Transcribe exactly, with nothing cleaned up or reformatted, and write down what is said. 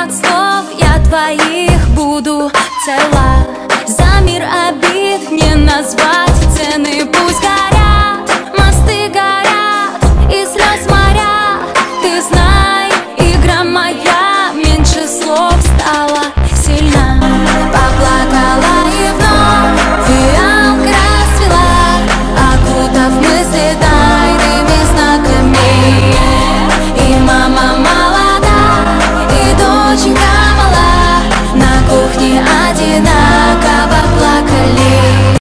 от слов я твоих буду цела. За мир обид не назвать цены, пусть горят.